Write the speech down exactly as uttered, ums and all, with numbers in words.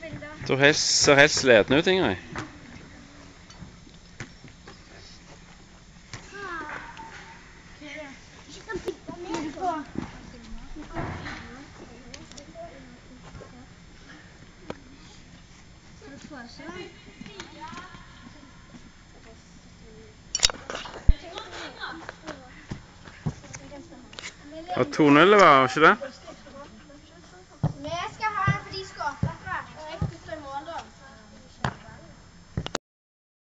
Du ser helt sliten ut, Ingrid. Og to null var ikke det?